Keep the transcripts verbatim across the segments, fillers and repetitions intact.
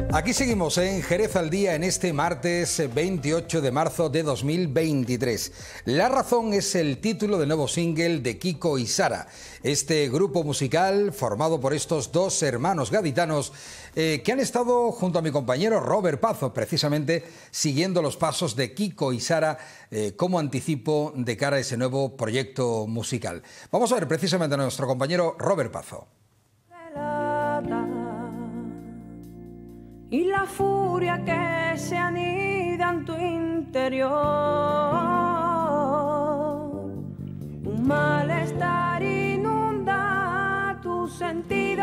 Aquí seguimos en Jerez al Día en este martes veintiocho de marzo de dos mil veintitrés. La razón es el título del nuevo single de Kiko y Sara. Este grupo musical formado por estos dos hermanos gaditanos eh, que han estado junto a mi compañero Robert Pazo, precisamente siguiendo los pasos de Kiko y Sara eh, como anticipo de cara a ese nuevo proyecto musical. Vamos a ver precisamente a nuestro compañero Robert Pazo. Y la furia que se anida en tu interior, un malestar inunda tus sentidos,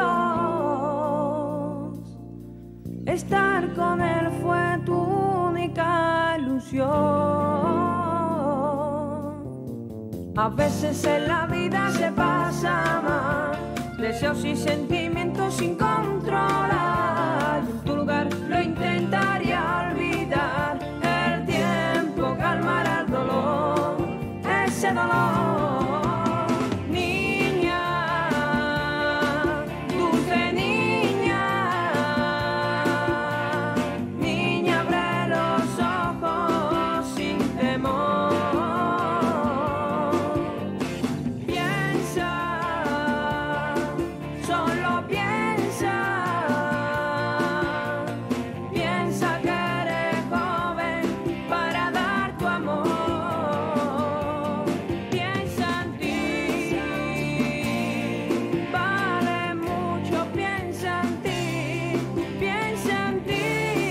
estar con él fue tu única ilusión. A veces en la vida se pasa mal, deseos y sentimientos sin controlar. En tu lugar lo intentaría olvidar. El tiempo calmará el dolor, ese dolor. Niña, dulce niña, niña, abre los ojos sin temor. Piensa, solo piensa. Piensa que eres joven para dar tu amor. Piensa en ti, vale mucho. Piensa en ti, piensa en ti.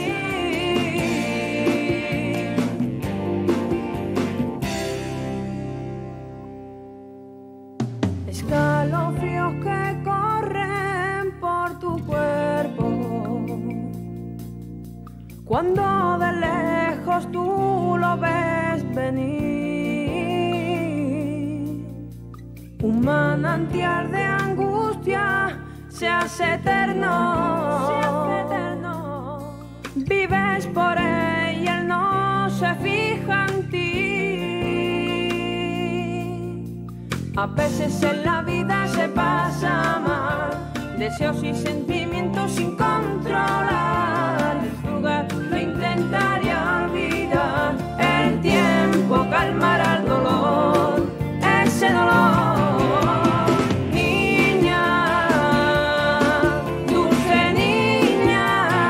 Escalofríos que corren por tu cuerpo cuando de lejos tú lo ves venir. Un manantial de angustia se hace eterno, se hace eterno. Vives por él y él no se fija en ti. A veces en la vida se pasa mal, deseos y sentimientos sin controlar. Lo intentaría olvidar. El tiempo calmará el dolor, ese dolor. Niña, dulce niña,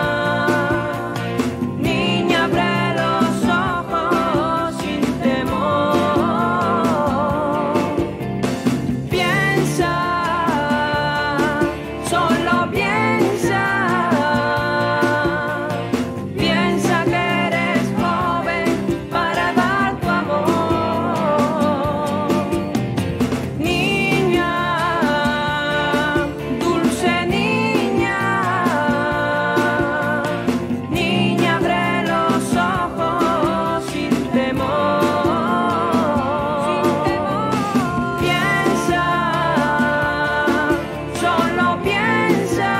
niña, abre los ojos sin temor. Piensa, solo piensa. Piensa que eres joven para dar tu amor. Niña, dulce niña, niña, abre los ojos sin temor. Sin temor. Piensa, solo piensa.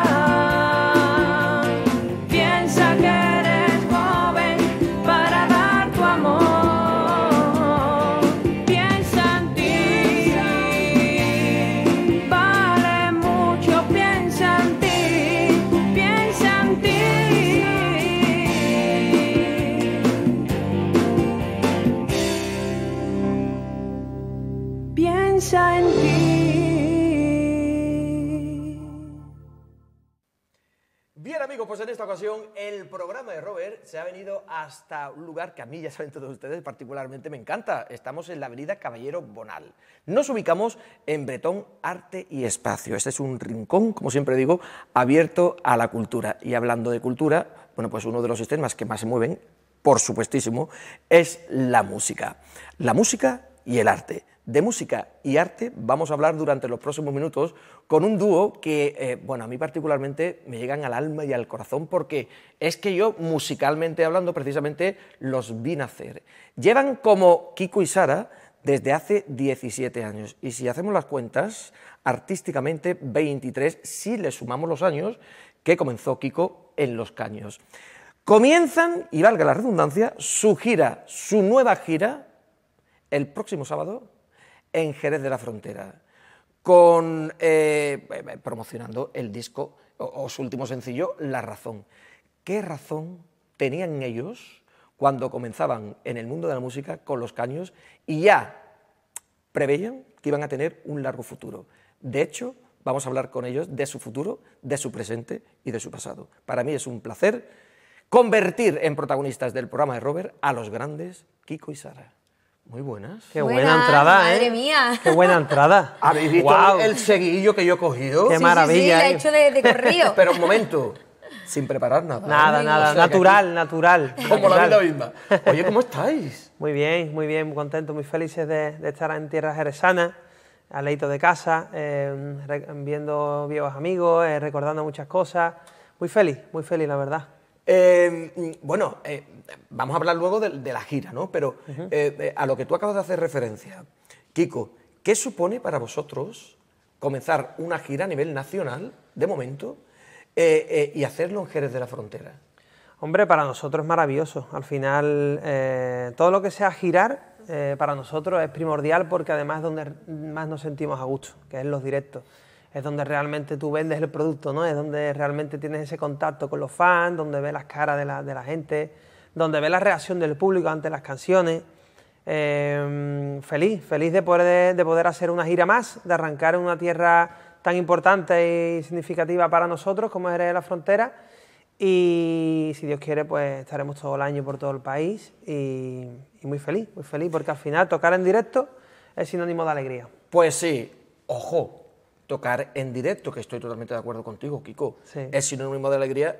Piensa que eres joven para dar tu amor. Piensa en ti, vale mucho. Piensa en ti, piensa en ti. Piensa en ti. Bien amigos, pues en esta ocasión el programa de Robert se ha venido hasta un lugar que a mí, ya saben todos ustedes, particularmente me encanta. Estamos en la avenida Caballero Bonal. Nos ubicamos en Bretón Arte y Espacio. Este es un rincón, como siempre digo, abierto a la cultura. Y hablando de cultura, bueno, pues uno de los sistemas que más se mueven, por supuestísimo, es la música. La música y el arte. De música y arte vamos a hablar durante los próximos minutos con un dúo que, eh, bueno, a mí particularmente me llegan al alma y al corazón porque es que yo, musicalmente hablando, precisamente los vi nacer. Llevan como Kiko y Sara desde hace diecisiete años y si hacemos las cuentas, artísticamente veintitrés, si le sumamos los años que comenzó Kiko en Los Caños. Comienzan, y valga la redundancia, su gira, su nueva gira, el próximo sábado, en Jerez de la Frontera. con eh, promocionando el disco o, o su último sencillo, La Razón. ¿Qué razón tenían ellos cuando comenzaban en el mundo de la música con los caños y ya preveían que iban a tener un largo futuro? De hecho, vamos a hablar con ellos de su futuro, de su presente y de su pasado. Para mí es un placer convertir en protagonistas del programa de Robert a los grandes Kiko y Sara. Muy buenas. Qué Buenas, buena entrada, ¿eh? madre mía. Qué buena entrada. ¿Habéis visto Guau. el seguillo que yo he cogido? Qué Sí, maravilla, Sí, sí, la ¿eh? he hecho de, de corrido. Pero un momento, sin preparar nada. Nada, Ay, nada, o sea, que natural, natural. aquí- Como la vida natural. misma. Oye, ¿cómo estáis? Muy bien, muy bien, muy contentos, muy felices de, de estar en tierras jerezanas, al leito de casa, eh, re- viendo viejos amigos, eh, recordando muchas cosas. Muy feliz, muy feliz, la verdad. Eh, bueno, eh, vamos a hablar luego de, de la gira, ¿no? Pero eh, eh, a lo que tú acabas de hacer referencia, Kiko, ¿qué supone para vosotros comenzar una gira a nivel nacional, de momento, eh, eh, y hacerlo en Jerez de la Frontera? Hombre, para nosotros es maravilloso. Al final, eh, todo lo que sea girar, eh, para nosotros es primordial porque además es donde más nos sentimos a gusto, que es en los directos. Es donde realmente tú vendes el producto, ¿no? Es donde realmente tienes ese contacto con los fans, donde ves las caras de la, de la gente, donde ves la reacción del público ante las canciones. Eh, feliz, feliz de poder, de poder hacer una gira más, de arrancar en una tierra tan importante y significativa para nosotros como es Jerez de la Frontera. Y si Dios quiere, pues estaremos todo el año por todo el país y, y muy feliz, muy feliz, porque al final tocar en directo es sinónimo de alegría. Pues sí, ojo, tocar en directo, que estoy totalmente de acuerdo contigo, Kiko, Sí. es sinónimo de alegría,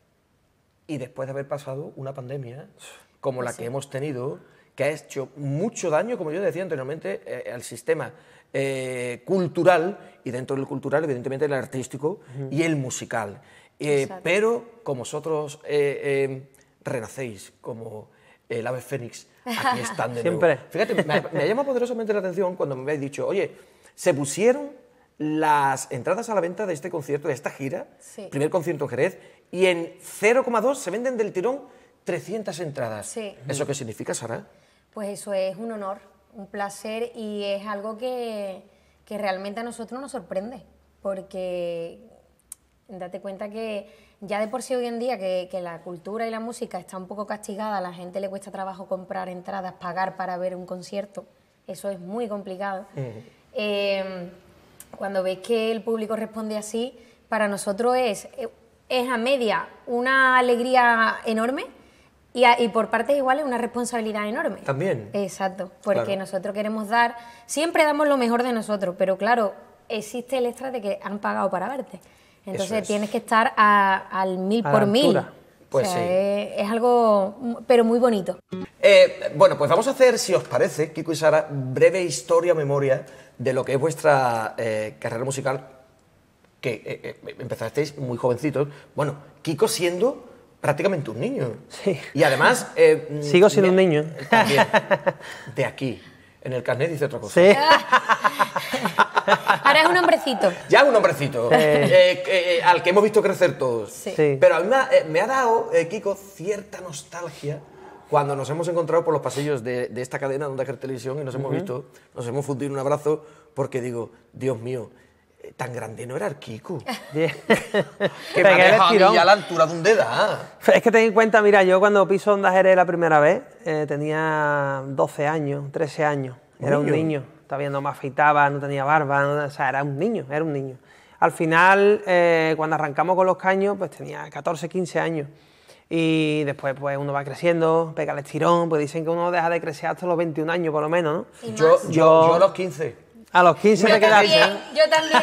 y después de haber pasado una pandemia como la que hemos tenido, que ha hecho mucho daño, como yo decía anteriormente, eh, al sistema eh, cultural, y dentro del cultural, evidentemente, el artístico y el musical. Eh, Exacto. pero como vosotros eh, eh, renacéis como el ave fénix, aquí están de nuevo. Siempre. Fíjate, me, me ha llamado poderosamente la atención cuando me habéis dicho, oye, se pusieron las entradas a la venta de este concierto, de esta gira, Sí. primer concierto en Jerez, y en cero coma dos se venden del tirón trescientas entradas. Sí. ¿Eso qué significa, Sara? Pues eso es un honor, un placer y es algo que, que realmente a nosotros nos sorprende, porque date cuenta que ya de por sí hoy en día que, que la cultura y la música está un poco castigada, a la gente le cuesta trabajo comprar entradas, pagar para ver un concierto, eso es muy complicado. Eh, cuando ves que el público responde así, para nosotros es, es a media una alegría enorme y, a- y por partes iguales una responsabilidad enorme. También. Exacto, porque Claro. nosotros queremos dar, siempre damos lo mejor de nosotros, pero claro, existe el extra de que han pagado para verte. Entonces es. tienes que estar a- al mil A la por mil. altura. Pues o sea, sí. es, es algo, mm, pero muy bonito. Eh, bueno, pues vamos a hacer, si os parece, Kiko y Sara, breve historia, memoria de lo que es vuestra eh, carrera musical, que eh, eh, empezasteis muy jovencitos. Bueno, Kiko siendo prácticamente un niño. Sí. Y además... eh, Sigo siendo me- un niño. También. De aquí. En el carnet dice otra cosa. Sí. Ahora es un hombrecito. Ya un hombrecito, eh, eh, al que hemos visto crecer todos. Sí. Sí. Pero a mí me ha, eh, me ha dado, eh, Kiko, cierta nostalgia cuando nos hemos encontrado por los pasillos de, de esta cadena de Onda Cero Televisión y nos hemos visto, nos hemos fundido en un abrazo, porque digo, Dios mío, eh, tan grande no era el Kiko. Que me ha Pegué el dejado a mí estirón. ya a la altura de un dedal. Es que ten en cuenta, mira, yo cuando piso Onda Jerez la primera vez eh, tenía doce años, trece años. Era un Niño. niño. Todavía no me afeitaba, no tenía barba, no- o sea, era un niño, era un niño. Al final, eh, cuando arrancamos con los caños, pues tenía catorce, quince años. Y después, pues uno va creciendo, pega el estirón, pues dicen que uno deja de crecer hasta los veintiún años, por lo menos, ¿no? Y Yo, más. yo, Yo- yo a los quince. A los quince Yo te quedaste. también, yo también.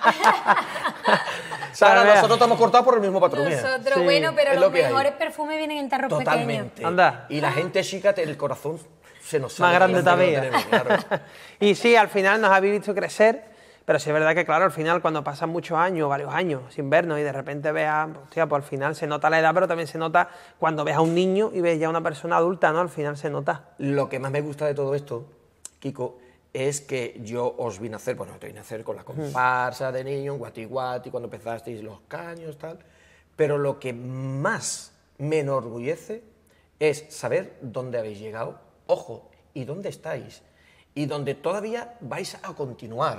Sara, Para ver. nosotros estamos cortados por el mismo patrón. mira. Nosotros, Sí, bueno, pero es los lo que hay. mejores perfumes vienen en tarros pequeños. Totalmente. Anda. Y la gente chica, te- el corazón se nos sale. Más grande delante de todavía. lo que tenemos, claro. Y sí, al final nos habéis visto crecer, pero sí es verdad que, claro, al final cuando pasan muchos años, varios años sin vernos y de repente veas, hostia, pues al final se nota la edad, pero también se nota cuando ves a un niño y ves ya a una persona adulta, ¿no? Al final se nota. Lo que más me gusta de todo esto, Kiko, es que yo os vi nacer, bueno, te vi nacer con la comparsa de niño, en Guati Guati, cuando empezasteis los caños, tal, pero lo que más me enorgullece es saber dónde habéis llegado, ojo, y dónde estáis, y dónde todavía vais a continuar.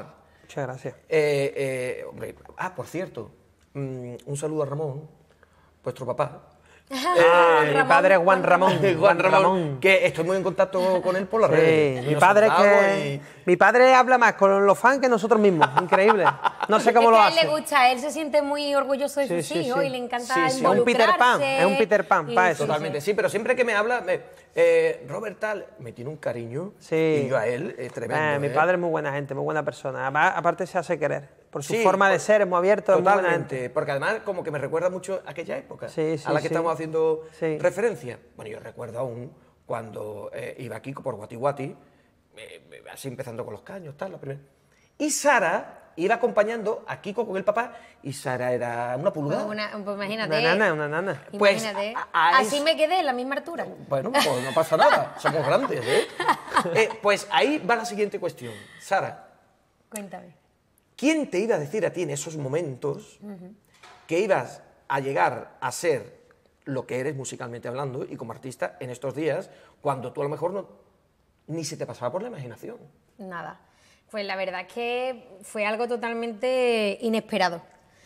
Muchas gracias. Eh, eh, hombre, ah, por cierto, mm, un saludo a Ramón, vuestro papá. Ah, mi padre es Juan Ramón. Juan Ramón, que estoy muy en contacto con él por las Sí, redes. mi Nos padre es saludamos que... y- Mi padre habla más con los fans que nosotros mismos. Increíble. No sé cómo es lo que a él hace. le gusta, él se siente muy orgulloso de Sí, sus sí, hijos sí. y le encanta Sí, sí. Es un Peter Pan, involucrarse es un Peter Pan, y- pa' eso. Totalmente, sí, pero siempre que me habla, me, eh, Robert tal, me tiene un cariño. Sí. Y yo a él, es tremendo. Eh, mi ¿eh? padre es muy buena gente, muy buena persona. Además, aparte se hace querer. Por su Sí, forma de por- ser, es muy abierto, es muy buena Totalmente, gente. porque además como que me recuerda mucho a aquella época Sí, sí, a la que sí. estamos haciendo Sí. referencia. Bueno, yo recuerdo aún cuando eh, iba Kiko por Guati Guati, eh, así empezando con los caños, tal, la primera. Y Sara iba acompañando a Kiko con el papá, y Sara era una Pues, pulgada. una- pues imagínate. Una nana, una nana. Pues, Imagínate. a- a Así eso- me quedé, en la misma altura. Bueno, pues no pasa nada, somos grandes, ¿eh? Eh, Pues ahí va la siguiente cuestión. Sara, Cuéntame. ¿quién te iba a decir a ti en esos momentos que ibas a llegar a ser lo que eres musicalmente hablando y como artista en estos días, cuando tú a lo mejor no, ni se te pasaba por la imaginación? Nada. Pues la verdad es que fue algo totalmente inesperado.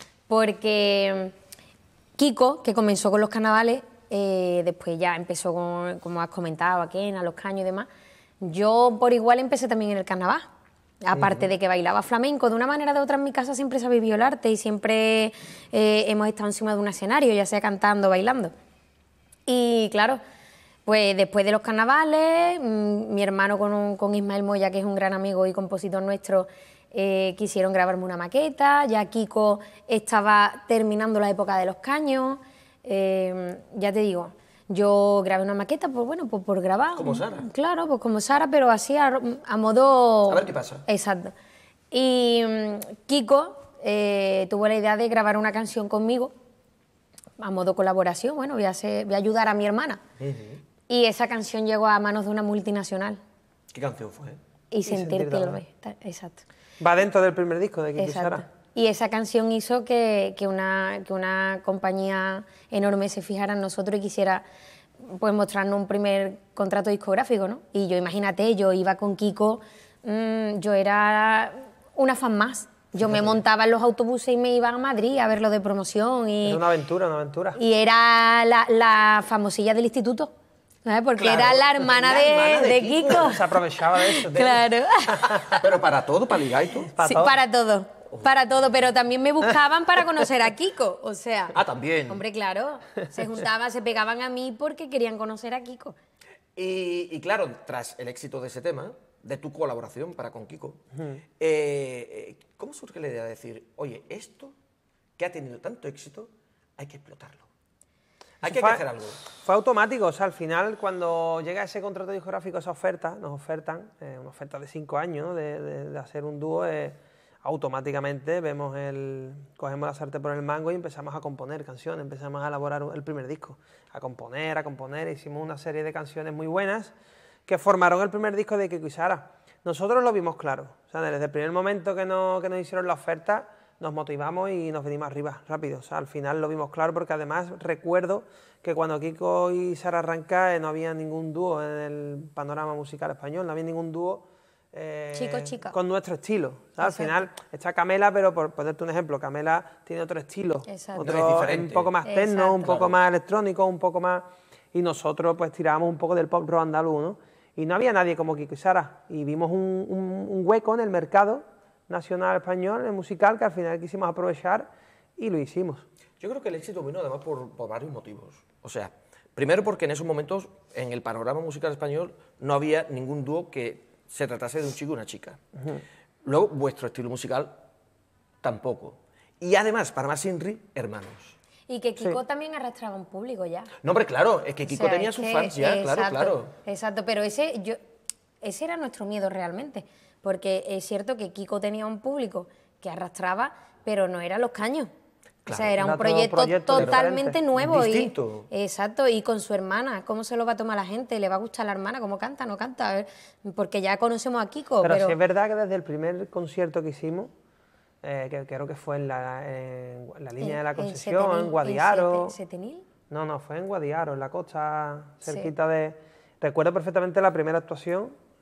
Porque Kiko, que comenzó con los carnavales, eh, después ya empezó con, como has comentado, a Ken, a los caños y demás. Yo por igual empecé también en el carnaval. Aparte de que bailaba flamenco, de una manera o de otra en mi casa siempre se ha vivido el arte y siempre eh, hemos estado encima de un escenario, ya sea cantando o bailando. Y claro, pues después de los carnavales, mmm, mi hermano con, un, con Ismael Moya, que es un gran amigo y compositor nuestro, eh, quisieron grabarme una maqueta. Ya Kiko estaba terminando la época de los caños. Eh, ya te digo, yo grabé una maqueta, pues bueno, pues por grabar. Como Sara. Claro, pues como Sara, pero así a, a modo... A ver qué pasa. Exacto. Y mmm, Kiko eh, tuvo la idea de grabar una canción conmigo, a modo colaboración. Bueno, voy a, hacer, voy a ayudar a mi hermana. Uh-huh. Y esa canción llegó a manos de una multinacional. ¿Qué canción fue? Y, sentir sentir que lo dolor. ves. Ta- Exacto. Va dentro del primer disco de Kiko y Exacto. Sara. Y esa canción hizo que, que, una, que una compañía enorme se fijara en nosotros y quisiera pues, mostrarnos un primer contrato discográfico, ¿no? Y yo, imagínate, yo iba con Kiko, mmm, yo era una fan más. Yo me montaba en los autobuses y me iba a Madrid a ver lo de promoción. Y, Es una aventura, una aventura. y era la, la famosilla del instituto, ¿sabes? Porque Claro, era la hermana, la de, hermana de de Kiko. Kiko. Se aprovechaba de eso. de- Claro. Pero para todo, para ligar y todo. Para Sí, todo. para todo. Para todo, pero también me buscaban para conocer a Kiko, o sea... Ah, también. Hombre, claro, se juntaban, se pegaban a mí porque querían conocer a Kiko. Y, y claro, tras el éxito de ese tema, de tu colaboración para con Kiko, eh, eh, ¿cómo surge la idea de decir, oye, esto que ha tenido tanto éxito, hay que explotarlo? Hay que, hay que Fue- hacer algo. Fue automático, o sea, al final cuando llega ese contrato discográfico, esa oferta, nos ofertan, eh, una oferta de cinco años, ¿no? de, de- de hacer un dúo, eh, automáticamente vemos el, cogemos la sartén por el mango y empezamos a componer canciones, empezamos a elaborar el primer disco, a componer, a componer, hicimos una serie de canciones muy buenas que formaron el primer disco de Kiko y Sara. Nosotros lo vimos claro, o sea, desde el primer momento que, no, que nos hicieron la oferta, nos motivamos y nos venimos arriba, rápido. O sea, al final lo vimos claro porque además recuerdo que cuando Kiko y Sara arranca eh, no había ningún dúo en el panorama musical español, no había ningún dúo eh, Chico, chica. con nuestro estilo. O sea, al Exacto. final está Camela, pero por ponerte un ejemplo, Camela tiene otro estilo, Exacto. otro, Es diferente. un poco más techno, Exacto. un poco Claro. más electrónico, un poco más... Y nosotros pues tirábamos un poco del pop rock andaluz, ¿no? Y no había nadie como Kiko y Sara. Y vimos un, un- un hueco en el mercado nacional español, el musical, que al final quisimos aprovechar y lo hicimos. Yo creo que el éxito vino además por, por varios motivos. O sea, primero porque en esos momentos en el panorama musical español no había ningún dúo que se tratase de un chico y una chica. Luego, vuestro estilo musical tampoco. Y además, para más Inri, hermanos. Y que Kiko también arrastraba un público ya. No, hombre, claro, es que Kiko O sea, tenía es sus que- fans ya, claro, exacto, claro. Exacto, pero ese, yo, ese era nuestro miedo realmente, porque es cierto que Kiko tenía un público que arrastraba, pero no eran los caños. o sea, Claro, era un era otro proyecto, proyecto totalmente diferente. nuevo. Distinto. Y, exacto, y con su hermana, ¿cómo se lo va a tomar la gente? ¿Le va a gustar la hermana? ¿Cómo canta? ¿No canta? A ver, porque ya conocemos a Kiko, Pero, pero... sí es verdad que desde el primer concierto que hicimos, eh, que creo que fue en la, en la línea de la Concesión, en, Setenil, Guadiaro... Sete- ¿Setenil? No, no, fue en Guadiaro, en la costa Sí. cerquita de... Recuerdo perfectamente la primera actuación,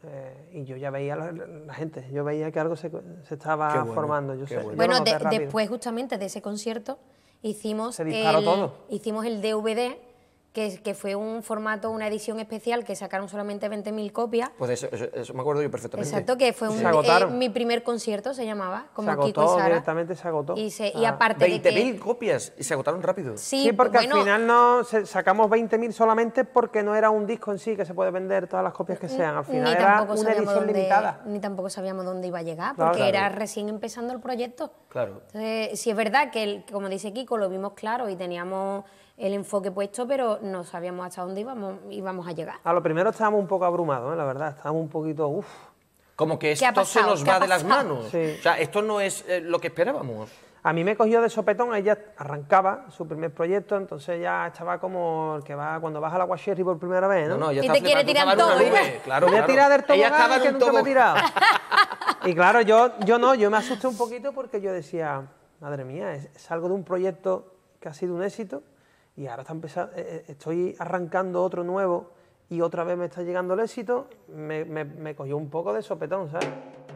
eh, y yo ya veía la, la gente, yo veía que algo se, se estaba Qué bueno, formando. Yo qué sé, bueno. yo Bueno, lo noté de- rápido. después justamente de ese concierto hicimos, Se disparó el, todo. hicimos el D V D, que, que fue un formato, una edición especial que sacaron solamente veinte mil copias. Pues eso, eso, eso me acuerdo yo perfectamente. Exacto, que fue un, Se agotaron. eh, mi primer concierto, se llamaba, como se Kiko y agotó, Sara. directamente se agotó. Y, se- O y sea, aparte de veinte que... mil copias y se agotaron rápido. Sí, Sí, porque bueno, al final no se- sacamos veinte mil solamente porque no era un disco en sí que se puede vender todas las copias que sean. Al final ni era tampoco una sabíamos edición dónde, limitada. Ni tampoco sabíamos dónde iba a llegar, Claro, porque claro. era recién empezando el proyecto. Claro. Entonces, sí es verdad que, el- que como dice Kiko, lo vimos claro y teníamos el enfoque puesto, pero no sabíamos hasta dónde íbamos, íbamos a llegar. A lo primero estábamos un poco abrumados, ¿eh? La verdad, estábamos un poquito, uff. Como que ¿Qué ha esto se pasado? nos ¿Qué va ha de las pasado? manos. Sí. O sea, esto no es eh, lo que esperábamos. A mí me cogió de sopetón, ella arrancaba su primer proyecto, entonces ya estaba como el que va cuando vas a la Guacherry por primera vez, ¿no? No, no, ella Y está te quiere flipando, tirar tú estabas en todo, una ¿eh? nube, Claro, Voy a claro. tirar del Ella tobogán estaba en que un nunca me he tobogán. tirado. Y claro, yo, yo no, yo me asusté un poquito porque yo decía, madre mía, es, es algo de un proyecto que ha sido un éxito y ahora está empezando, eh, estoy arrancando otro nuevo y otra vez me está llegando el éxito, me, me, me cogió un poco de sopetón, ¿sabes?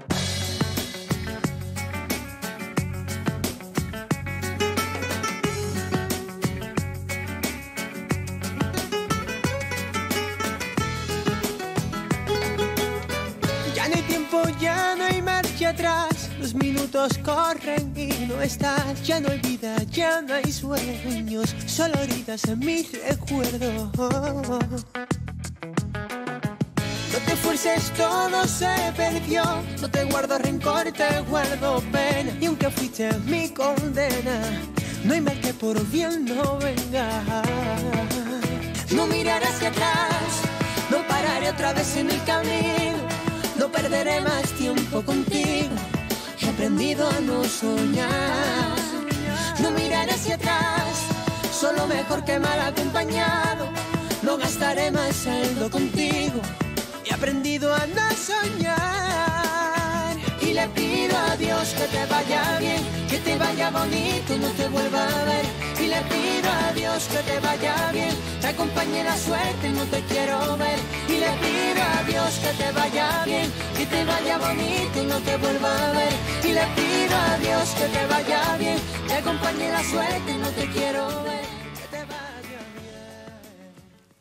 Ya no hay tiempo, ya no hay marcha atrás. Los minutos corren y no estás. Ya no hay vida, ya no hay sueños. Solo heridas en mis recuerdos. No te fuerces, todo se perdió. No te guardo rencor, te guardo pena. Y aunque fuiste mi condena, no hay mal que por bien no venga. No miraré hacia atrás, no pararé otra vez en el camino. No perderé más tiempo contigo. He aprendido a no soñar. No miraré hacia atrás, solo mejor que mal acompañado. No gastaré más saldo contigo. He aprendido a no soñar. Y le pido a Dios que te vaya bien, que te vaya bonito, no te vuelva a ver. Y le pido a Dios que te vaya bien, te acompañe la suerte, no te quiero ver. Y le pido a Dios que te vaya bien, que te vaya bonito y no te vuelva a ver. Y le pido a Dios que te vaya bien, te acompañe la suerte, no te quiero ver. Que te vaya bien.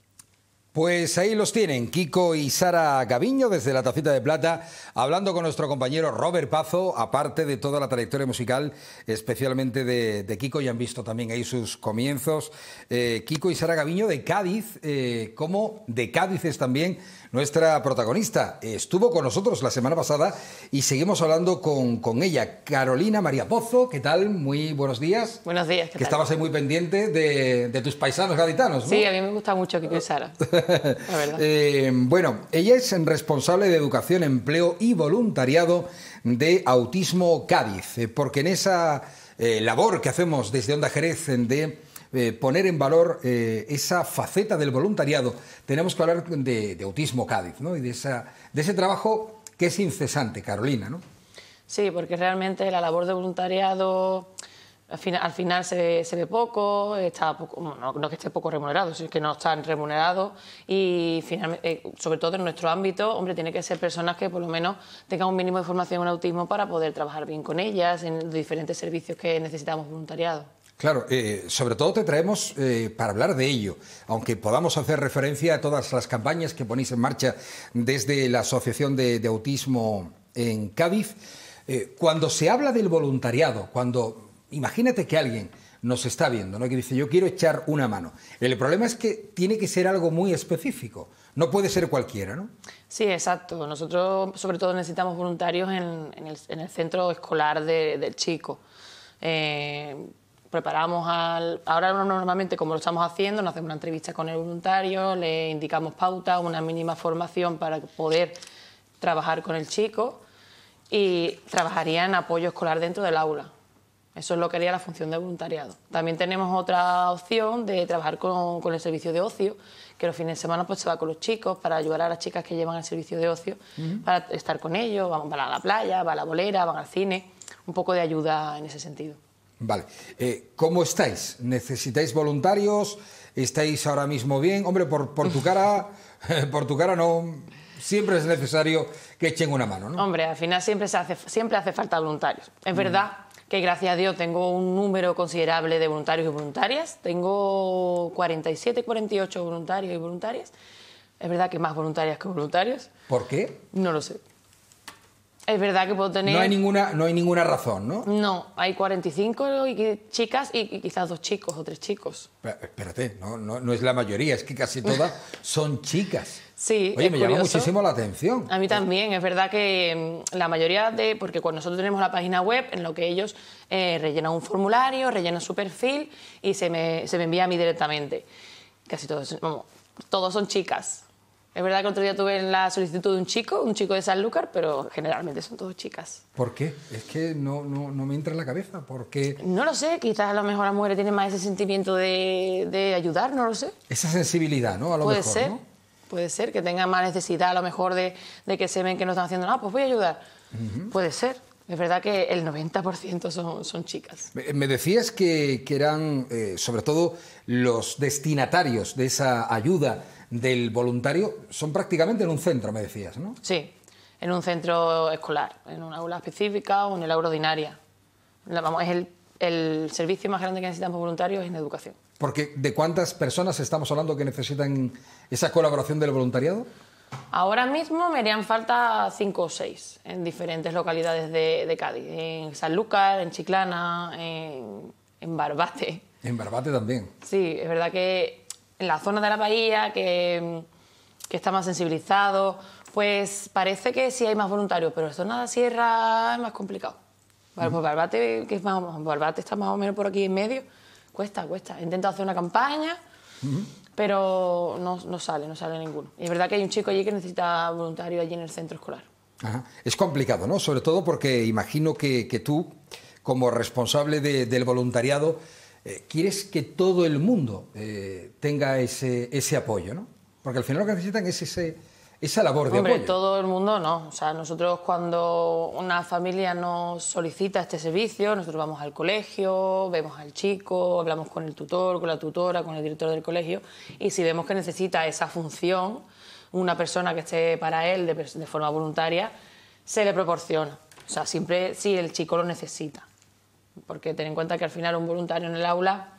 Pues ahí los tienen, Kiko y Sara Gaviño desde la Tacita de Plata, hablando con nuestro compañero Robert Pazo, aparte de toda la trayectoria musical, especialmente de, de Kiko, ya han visto también ahí sus comienzos. Eh, Kiko y Sara Gaviño de Cádiz, eh, como de Cádiz es también nuestra protagonista. Estuvo con nosotros la semana pasada y seguimos hablando con, con ella. Carolina María Pozo, ¿qué tal? Muy buenos días. Buenos días, ¿qué Que tal? estabas ahí muy pendiente de, de tus paisanos gaditanos, ¿no? Sí, a mí me gusta mucho Kiko y Sara, la verdad. Eh, bueno, ella es responsable de Educación, Empleo y Voluntariado de Autismo Cádiz, eh, porque en esa eh, labor que hacemos desde Onda Jerez de eh, poner en valor eh, esa faceta del voluntariado, tenemos que hablar de, de Autismo Cádiz, ¿no? Y de, esa, de ese trabajo que es incesante, Carolina, ¿no? Sí, porque realmente la labor de voluntariado al final, al final se, ve, se ve poco, está poco, no, no que esté poco remunerado, sino que no están remunerados y finalmente, eh, sobre todo en nuestro ámbito, hombre, tiene que ser personas que por lo menos tengan un mínimo de formación en autismo para poder trabajar bien con ellas en los diferentes servicios que necesitamos voluntariado. Claro, eh, sobre todo te traemos eh, para hablar de ello, aunque podamos hacer referencia a todas las campañas que ponéis en marcha desde la Asociación de, de Autismo en Cádiz. Eh, cuando se habla del voluntariado, cuando imagínate que alguien nos está viendo, ¿no? Que dice, yo quiero echar una mano. El problema es que tiene que ser algo muy específico, no puede ser cualquiera, ¿no? Sí, exacto. Nosotros sobre todo necesitamos voluntarios en, en, el, en el centro escolar de, del chico. Eh, preparamos al, ahora normalmente como lo estamos haciendo, nos hacemos una entrevista con el voluntario, le indicamos pautas, una mínima formación para poder trabajar con el chico y trabajaría en apoyo escolar dentro del aula. Eso es lo que haría la función de voluntariado. También tenemos otra opción de trabajar con, con el servicio de ocio, que los fines de semana pues, se va con los chicos para ayudar a las chicas que llevan el servicio de ocio, uh-huh. para estar con ellos, van, van a la playa, van a la bolera, van al cine, un poco de ayuda en ese sentido. Vale. Eh, ¿Cómo estáis? ¿Necesitáis voluntarios? ¿Estáis ahora mismo bien? Hombre, por, por tu cara, por tu cara no, siempre es necesario que echen una mano, ¿no? Hombre, al final siempre, se hace, siempre hace falta voluntarios. Es verdad que gracias a Dios tengo un número considerable de voluntarios y voluntarias. Tengo cuarenta y siete, cuarenta y ocho voluntarios y voluntarias. Es verdad que más voluntarias que voluntarios. ¿Por qué? No lo sé. Es verdad que puedo tener... No hay ninguna, no hay ninguna razón, ¿no? No, hay cuarenta y cinco y chicas y, y quizás dos chicos o tres chicos. Pero, espérate, no, no, no es la mayoría, es que casi todas son chicas. Sí, Oye, es me llama curioso. muchísimo la atención. A mí también, es verdad que mm, la mayoría de... Porque cuando nosotros tenemos la página web, en lo que ellos eh, rellenan un formulario, rellenan su perfil y se me, se me envía a mí directamente. Casi todos, vamos, todos son chicas. Es verdad que el otro día tuve la solicitud de un chico, un chico de Sanlúcar, pero generalmente son todos chicas. ¿Por qué? Es que no, no, no me entra en la cabeza. ¿Por qué? No lo sé, quizás a lo mejor las mujeres tienen más ese sentimiento de, de ayudar, no lo sé. Esa sensibilidad, ¿no? A lo Puede mejor, ser, ¿no? puede ser que tengan más necesidad a lo mejor de, de que se ven que no están haciendo nada, pues voy a ayudar. Uh-huh. Puede ser. Es verdad que el noventa por ciento son, son chicas. Me decías que, que eran, eh, sobre todo, los destinatarios de esa ayuda del voluntario, son prácticamente en un centro, me decías, ¿no? Sí, en un centro escolar, en una aula específica o en el aula ordinaria. La, vamos, es el, el servicio más grande que necesitamos voluntarios en educación. Porque, ¿de cuántas personas estamos hablando que necesitan esa colaboración del voluntariado? Ahora mismo me harían falta cinco o seis en diferentes localidades de, de Cádiz. En Sanlúcar, en Chiclana, en, en Barbate. En Barbate también. Sí, es verdad que en la zona de la bahía, que, que está más sensibilizado, pues parece que sí hay más voluntarios, pero en zona de la sierra es más complicado. Vale, pues Barbate, que es más, Barbate está más o menos por aquí en medio, cuesta, cuesta. He intentado hacer una campaña, uh-huh. pero no, no sale, no sale ninguno. Y es verdad que hay un chico allí que necesita voluntario allí en el centro escolar. Ajá. Es complicado, ¿no? Sobre todo porque imagino que, que tú, como responsable de, del voluntariado, eh, quieres que todo el mundo eh, tenga ese, ese apoyo, ¿no? Porque al final lo que necesitan es ese, esa labor de Hombre, apoyo. todo el mundo no. O sea, nosotros cuando una familia nos solicita este servicio, nosotros vamos al colegio, vemos al chico, hablamos con el tutor, con la tutora, con el director del colegio, y si vemos que necesita esa función, una persona que esté para él de, de forma voluntaria, se le proporciona. O sea, siempre si el chico lo necesita. Porque ten en cuenta que al final un voluntario en el aula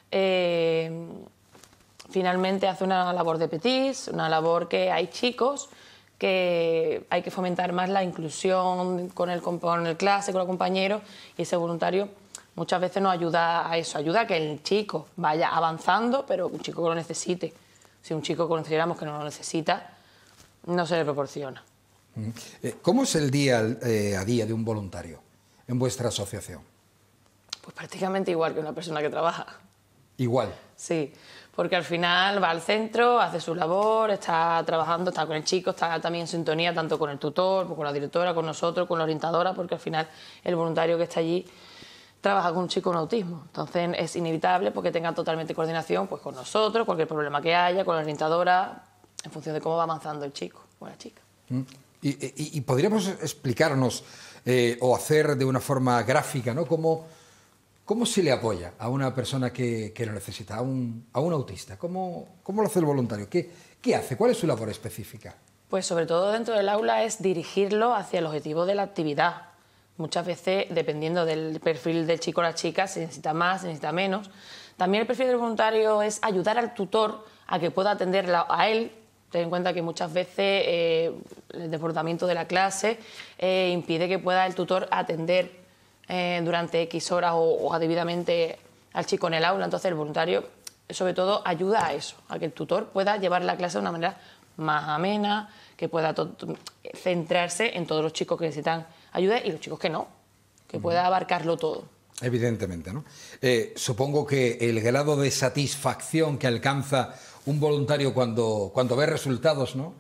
eh, finalmente hace una labor de petis, una labor que hay chicos que hay que fomentar más la inclusión con el, con el clase, con los compañeros, y ese voluntario muchas veces nos ayuda a eso, ayuda a que el chico vaya avanzando, pero un chico que lo necesite. Si un chico consideramos que no lo necesita, no se le proporciona. ¿Cómo es el día eh, a día de un voluntario en vuestra asociación? Pues prácticamente igual que una persona que trabaja. Igual. Sí, porque al final va al centro, hace su labor, está trabajando, está con el chico, está también en sintonía tanto con el tutor, con la directora, con nosotros, con la orientadora, porque al final el voluntario que está allí trabaja con un chico con autismo. Entonces es inevitable porque tenga totalmente coordinación pues, con nosotros, cualquier problema que haya, con la orientadora, en función de cómo va avanzando el chico o la chica. Y, y, y podríamos explicarnos eh, o hacer de una forma gráfica, ¿no? Cómo, cómo se le apoya a una persona que, que lo necesita, a un, a un autista. ¿Cómo, cómo lo hace el voluntario? ¿Qué, ¿Qué hace? ¿Cuál es su labor específica? Pues sobre todo dentro del aula es dirigirlo hacia el objetivo de la actividad. Muchas veces, dependiendo del perfil del chico o la chica, se necesita más, se necesita menos. También el perfil del voluntario es ayudar al tutor a que pueda atender a él. Ten en cuenta que muchas veces eh, el desbordamiento de la clase eh, impide que pueda el tutor atender eh, durante X horas o, o debidamente al chico en el aula. Entonces el voluntario, sobre todo, ayuda a eso, a que el tutor pueda llevar la clase de una manera más amena, que pueda centrarse en todos los chicos que necesitan ayuda y los chicos que no, que pueda abarcarlo todo. Evidentemente, ¿no? Eh, supongo que el grado de satisfacción que alcanza un voluntario cuando, cuando ve resultados, ¿no?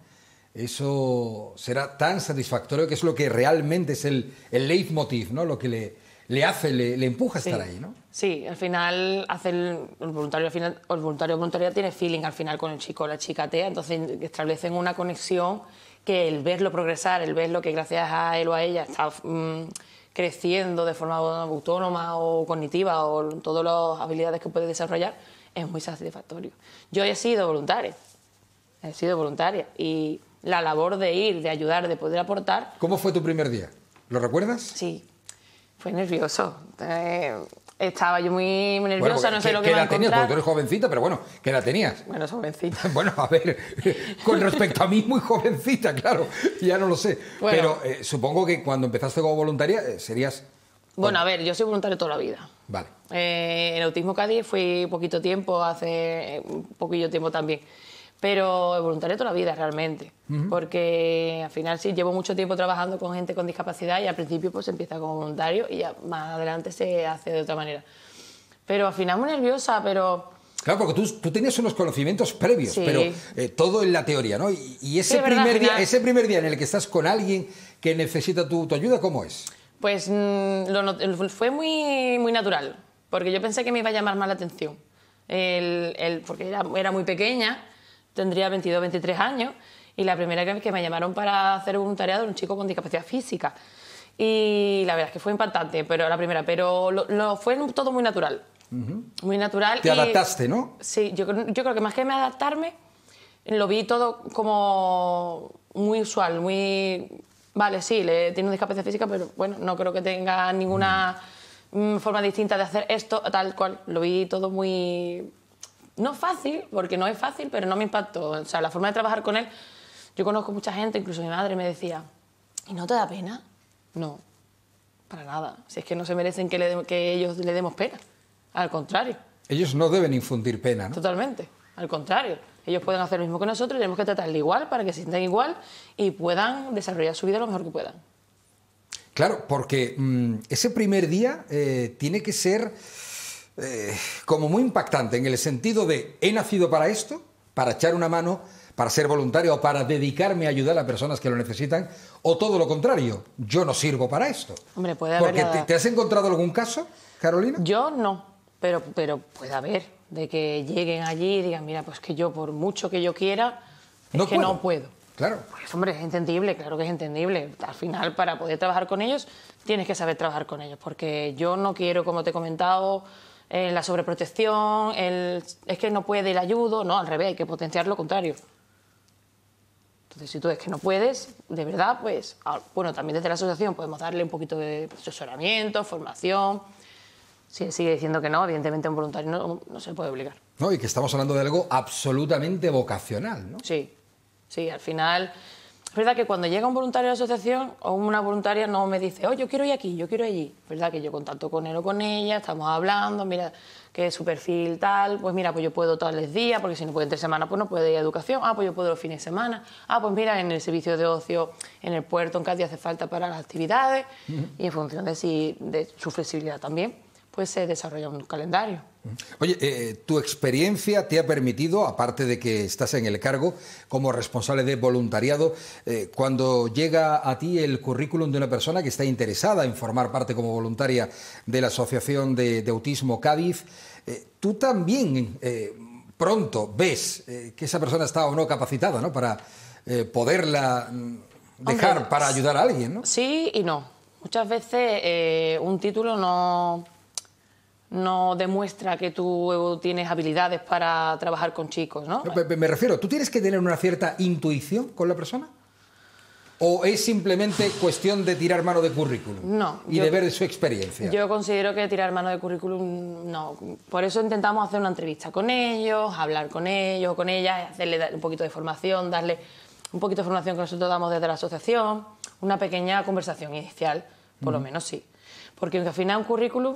Eso será tan satisfactorio que es lo que realmente es el, el leitmotiv, ¿no? Lo que le, le hace, le, le empuja a Sí. estar ahí, ¿no? Sí, al final hace el, el voluntario, al final, el voluntario o voluntaria tiene feeling al final con el chico o la chica T E A, entonces establecen una conexión que el verlo progresar, el verlo que gracias a él o a ella está mmm, creciendo de forma autónoma o cognitiva o todas las habilidades que puede desarrollar, es muy satisfactorio. Yo he sido voluntaria, he sido voluntaria y la labor de ir, de ayudar, de poder aportar. ¿Cómo fue tu primer día? ¿Lo recuerdas? Sí, fue nervioso. Eh, estaba yo muy, muy nerviosa, Bueno, no sé ¿qué, lo que ¿qué iba a edad tenías? Porque encontrar. tú eres jovencita, pero bueno, ¿qué edad tenías? Bueno, jovencita. Bueno, a ver, con respecto a mí, muy jovencita, claro, ya no lo sé. Bueno. Pero eh, supongo que cuando empezaste como voluntaria eh, serías... Bueno, a ver, yo soy voluntaria toda la vida. Vale. Eh, en Autismo Cádiz fui poquito tiempo, hace un poquillo tiempo también. Pero voluntaria toda la vida, realmente. Uh-huh. Porque al final sí, llevo mucho tiempo trabajando con gente con discapacidad y al principio pues se empieza como voluntario y ya más adelante se hace de otra manera. Pero al final muy nerviosa, pero... Claro, porque tú, tú tenías unos conocimientos previos, Sí. pero eh, todo en la teoría, ¿no? Y, y ese, Sí, es verdad, primer al día, final- ese primer día en el que estás con alguien que necesita tu, tu ayuda, ¿cómo es? Pues mm, lo not- fue muy, muy natural, porque yo pensé que me iba a llamar más la atención. El, el, porque era, era muy pequeña, tendría veintidós, veintitrés años, y la primera que, que me llamaron para hacer voluntariado era un chico con discapacidad física. Y la verdad es que fue impactante, pero la primera, pero lo, lo fue todo muy natural. Uh-huh. Muy natural. Te y, adaptaste, ¿no? Sí, yo, creo- yo creo que más que me adaptarme, lo vi todo como muy usual, muy... Vale, sí, le, tiene una discapacidad física, pero bueno, no creo que tenga ninguna mm, forma distinta de hacer esto, tal cual. Lo vi todo muy... No fácil, porque no es fácil, pero no me impactó. O sea, la forma de trabajar con él... Yo conozco mucha gente, incluso mi madre me decía, ¿y no te da pena? No, para nada. Si es que no se merecen que, le de- que ellos le demos pena. Al contrario. Ellos no deben infundir pena, ¿no? Totalmente, al contrario. Ellos pueden hacer lo mismo que nosotros y tenemos que tratarle igual para que se sientan igual y puedan desarrollar su vida lo mejor que puedan. Claro, porque mmm, ese primer día eh, tiene que ser eh, como muy impactante en el sentido de he nacido para esto, para echar una mano, para ser voluntario o para dedicarme a ayudar a personas que lo necesitan, o todo lo contrario, yo no sirvo para esto. Hombre, puede haber Porque la- te, ¿te has encontrado algún caso, Carolina? Yo no, pero, pero puede haber, de que lleguen allí y digan, mira, pues que yo por mucho que yo quiera, es No que puedo. no puedo. Claro. Pues hombre, es entendible, claro que es entendible. Al final, para poder trabajar con ellos, tienes que saber trabajar con ellos, porque yo no quiero, como te he comentado, eh, la sobreprotección, el, es que no puede, le ayudo, no, al revés, hay que potenciar lo contrario. Entonces, si tú ves que no puedes, de verdad, pues, ah, bueno, también desde la asociación podemos darle un poquito de asesoramiento, formación. Si él sigue diciendo que no, evidentemente un voluntario no, no se puede obligar. No, y que estamos hablando de algo absolutamente vocacional, ¿no? Sí, sí, al final... Es verdad que cuando llega un voluntario a la asociación o una voluntaria no me dice, oh, yo quiero ir aquí, yo quiero ir allí. Es verdad que yo contacto con él o con ella, estamos hablando, mira, que es su perfil tal, pues mira, pues yo puedo tales días, porque si no puede entre semana, pues no puede ir a educación, ah, pues yo puedo los fines de semana, ah, pues mira, en el servicio de ocio, en el puerto, en Cádiz hace falta para las actividades, uh-huh. Y en función de, si, de su flexibilidad también, pues se desarrolla un calendario. Oye, eh, tu experiencia te ha permitido, aparte de que estás en el cargo como responsable de voluntariado, eh, cuando llega a ti el currículum de una persona que está interesada en formar parte como voluntaria de la Asociación de, de Autismo Cádiz, eh, tú también eh, pronto ves eh, que esa persona está o no capacitada, ¿no?, para eh, poderla dejar Hombre, para ayudar a alguien, ¿no? Sí y no. Muchas veces eh, un título no... no demuestra que tú tienes habilidades para trabajar con chicos, ¿no? Me, me refiero, ¿tú tienes que tener una cierta intuición con la persona? ¿O es simplemente cuestión de tirar mano de currículum? No. Y yo, de ver su experiencia. Yo considero que tirar mano de currículum, no. Por eso intentamos hacer una entrevista con ellos, hablar con ellos, con ellas, hacerle un poquito de formación, darle un poquito de formación que nosotros damos desde la asociación, una pequeña conversación inicial, por mm. lo menos sí. Porque al final un currículum...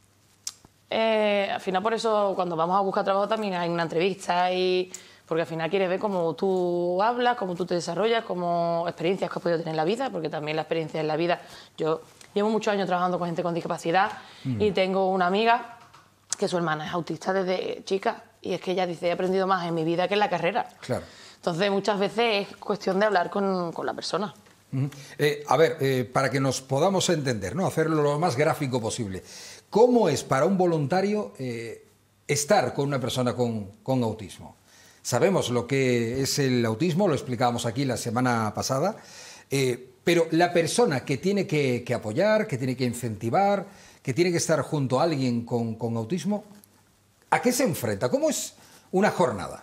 Eh, al final por eso cuando vamos a buscar trabajo también hay una entrevista y porque al final quieres ver cómo tú hablas, cómo tú te desarrollas, cómo experiencias que has podido tener en la vida, porque también la experiencia en la vida, yo llevo muchos años trabajando con gente con discapacidad mm. y tengo una amiga que su hermana es autista desde chica y es que ella dice, he aprendido más en mi vida que en la carrera. Claro. Entonces muchas veces es cuestión de hablar con, con la persona. Uh-huh. eh, a ver, eh, para que nos podamos entender, ¿no?, hacerlo lo más gráfico posible. ¿Cómo es para un voluntario eh, estar con una persona con, con autismo? Sabemos lo que es el autismo, lo explicábamos aquí la semana pasada, eh, pero la persona que tiene que, que apoyar, que tiene que incentivar, que tiene que estar junto a alguien con, con autismo, ¿a qué se enfrenta? ¿Cómo es una jornada?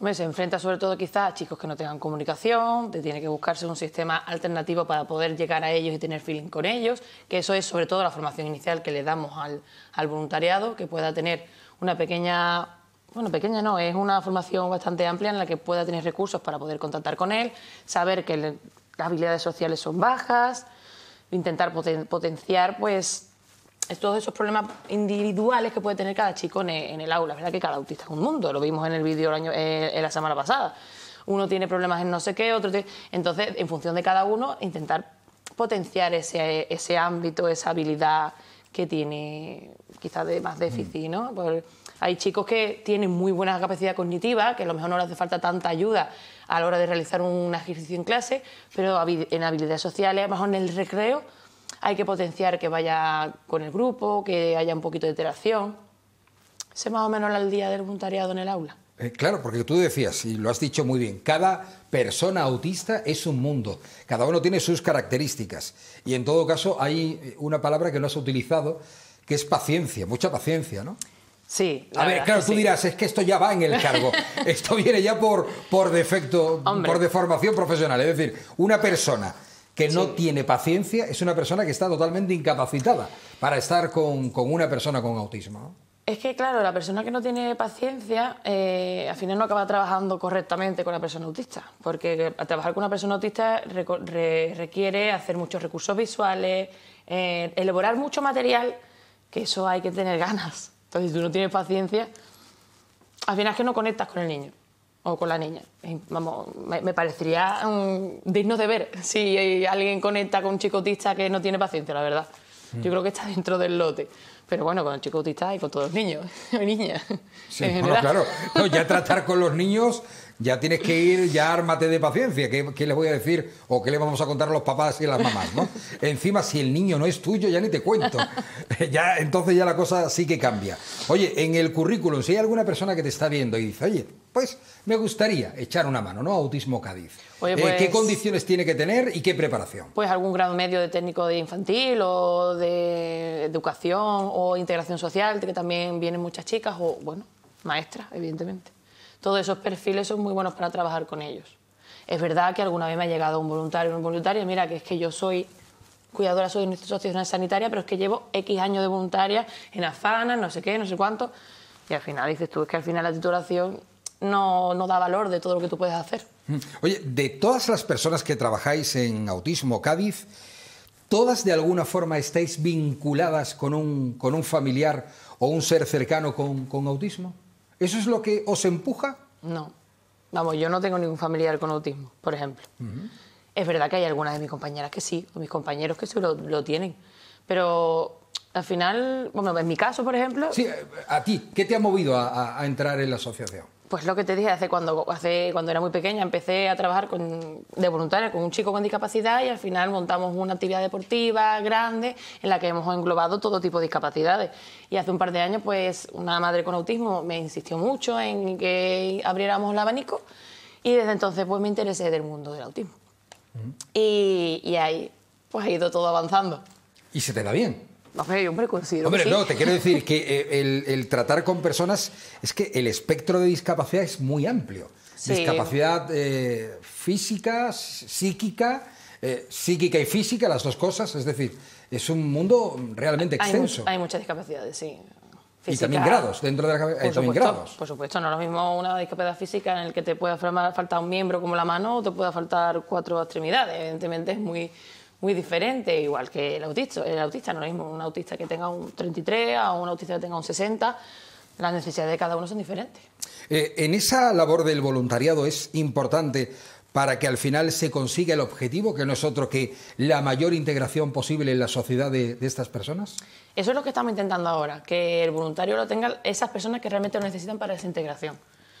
Hombre, se enfrenta sobre todo quizás a chicos que no tengan comunicación, de tiene que buscarse un sistema alternativo para poder llegar a ellos y tener feeling con ellos, que eso es sobre todo la formación inicial que le damos al, al voluntariado, que pueda tener una pequeña, bueno, pequeña no, es una formación bastante amplia en la que pueda tener recursos para poder contactar con él, saber que le, las habilidades sociales son bajas, intentar poten, potenciar pues todos esos problemas individuales que puede tener cada chico en el, en el aula. Es verdad que cada autista es un mundo, lo vimos en el vídeo el año, eh, la semana pasada. Uno tiene problemas en no sé qué, otro tiene... Entonces, en función de cada uno, intentar potenciar ese, ese ámbito, esa habilidad que tiene quizás de más déficit, ¿no? Pues hay chicos que tienen muy buena capacidad cognitiva, que a lo mejor no les hace falta tanta ayuda a la hora de realizar un ejercicio en clase, pero en habilidades sociales, a lo mejor en el recreo, hay que potenciar que vaya con el grupo, que haya un poquito de interacción. ¿Ese es más o menos el día del voluntariado en el aula? Eh, claro, porque tú decías, y lo has dicho muy bien, cada persona autista es un mundo, cada uno tiene sus características. Y en todo caso hay una palabra que no has utilizado, que es paciencia, mucha paciencia, ¿no? Sí. A ver, claro, tú sí. dirás, es que esto ya va en el cargo, esto viene ya por, por defecto, Hombre. por deformación profesional. Es decir, una persona que no Sí. tiene paciencia es una persona que está totalmente incapacitada para estar con, con una persona con autismo, ¿no? Es que, claro, la persona que no tiene paciencia, eh, al final no acaba trabajando correctamente con la persona autista, porque al trabajar con una persona autista reco- re- requiere hacer muchos recursos visuales, eh, elaborar mucho material, que eso hay que tener ganas. Entonces, si tú no tienes paciencia, al final es que no conectas con el niño o con la niña. Y, vamos, me, me parecería um, digno de ver si alguien conecta con un chico autista que no tiene paciencia, la verdad. Yo creo que está dentro del lote. Pero bueno, con el chico autista y con todos los niños y niñas. Sí, en bueno, general. claro. No, ya tratar con los niños, ya tienes que ir, ya ármate de paciencia. ¿Qué, qué les voy a decir o qué le vamos a contar a los papás y a las mamás, ¿no? Encima, si el niño no es tuyo, ya ni te cuento. Ya, entonces ya la cosa sí que cambia. Oye, en el currículum, si hay alguna persona que te está viendo y dice, oye, pues me gustaría echar una mano, ¿no? Autismo Cádiz. Oye, Eh, pues- ¿Qué condiciones tiene que tener y qué preparación? Pues algún grado medio de técnico de infantil o de educación o integración social, que también vienen muchas chicas, o, bueno, maestras, evidentemente. Todos esos perfiles son muy buenos para trabajar con ellos. Es verdad que alguna vez me ha llegado un voluntario o una voluntaria, mira, que es que yo soy cuidadora, soy de institución sanitaria, pero es que llevo X años de voluntaria en Afana, no sé qué, no sé cuánto, y al final dices tú, es que al final la titulación no, no da valor de todo lo que tú puedes hacer. Oye, de todas las personas que trabajáis en Autismo Cádiz, ¿todas de alguna forma estáis vinculadas con un, con un familiar o un ser cercano con, con autismo? ¿Eso es lo que os empuja? No. Vamos, yo no tengo ningún familiar con autismo, por ejemplo. Uh-huh. Es verdad que hay algunas de mis compañeras que sí, o mis compañeros que sí lo, lo tienen. Pero al final, bueno, en mi caso, por ejemplo... Sí, a ti, ¿qué te ha movido a, a, a entrar en la asociación? Pues lo que te dije, hace cuando, hace, cuando era muy pequeña empecé a trabajar con, de voluntaria con un chico con discapacidad y al final montamos una actividad deportiva grande en la que hemos englobado todo tipo de discapacidades. Y hace un par de años, pues una madre con autismo me insistió mucho en que abriéramos el abanico y desde entonces pues me interesé del mundo del autismo. Uh-huh. y, y ahí pues ha ido todo avanzando. ¿Y se te da bien? Hombre, hombre, considero Hombre, que sí. no, te quiero decir que el, el tratar con personas es que el espectro de discapacidad es muy amplio. Sí. Discapacidad eh, física, psíquica, eh, psíquica y física, las dos cosas. Es decir, es un mundo realmente extenso. Hay, hay muchas discapacidades, sí. Física, y también grados, dentro de la hay por también supuesto, grados. Por supuesto, no es lo mismo una discapacidad física en el que te pueda faltar un miembro como la mano o te pueda faltar cuatro extremidades. Evidentemente es muy... muy diferente, igual que el autista. El autista no es lo mismo un autista que tenga un treinta y tres a un autista que tenga un sesenta. Las necesidades de cada uno son diferentes. Eh, en esa labor del voluntariado es importante para que al final se consiga el objetivo, que no es otro que la mayor integración posible en la sociedad de, de estas personas. Eso es lo que estamos intentando ahora, que el voluntario lo tengan esas personas que realmente lo necesitan para esa integración.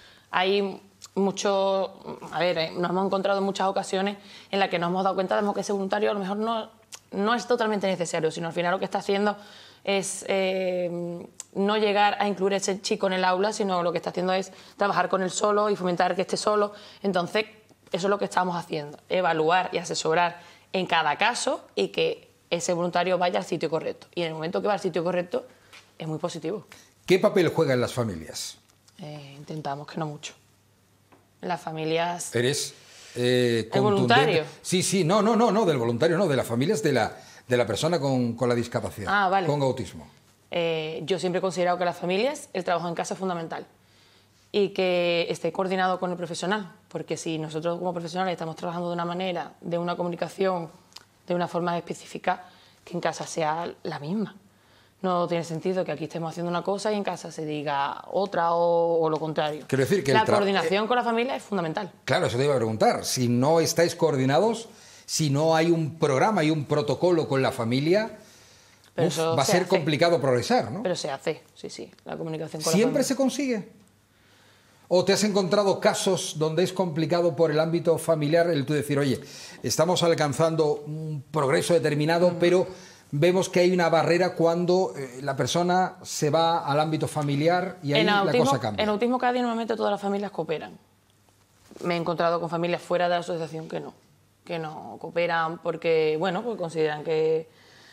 Hay mucho, a ver, nos hemos encontrado en muchas ocasiones en las que nos hemos dado cuenta de que ese voluntario a lo mejor no, no es totalmente necesario, sino al final lo que está haciendo es eh, no llegar a incluir a ese chico en el aula, sino lo que está haciendo es trabajar con él solo y fomentar que esté solo. Entonces, eso es lo que estamos haciendo, evaluar y asesorar en cada caso y que ese voluntario vaya al sitio correcto. Y en el momento que va al sitio correcto, es muy positivo. ¿Qué papel juegan las familias? Eh, intentamos que no mucho. Las familias... Eres eh, ¿El voluntario? Sí, sí, no, no, no, no, del voluntario, no, de las familias de la, de la persona con, con la discapacidad, ah, vale. con autismo. Eh, yo siempre he considerado que las familias, el trabajo en casa es fundamental y que esté coordinado con el profesional, porque si nosotros como profesionales estamos trabajando de una manera, de una comunicación, de una forma específica, que en casa sea la misma. No tiene sentido que aquí estemos haciendo una cosa y en casa se diga otra o, o lo contrario. Quiero decir que la el tra- coordinación con la familia es fundamental. Claro, eso te iba a preguntar. Si no estáis coordinados, si no hay un programa y un protocolo con la familia, Pero uf, eso va a se ser hace. complicado progresar, ¿no? Pero se hace, sí, sí, la comunicación con ¿Siempre la se familia. consigue? ¿O te has encontrado casos donde es complicado por el ámbito familiar el tú decir, oye, estamos alcanzando un progreso determinado, mm. pero vemos que hay una barrera cuando eh, la persona se va al ámbito familiar y ahí en la autismo, cosa cambia? En Autismo Cádiz normalmente todas las familias cooperan. Me he encontrado con familias fuera de la asociación que no, que no cooperan porque, bueno, pues consideran que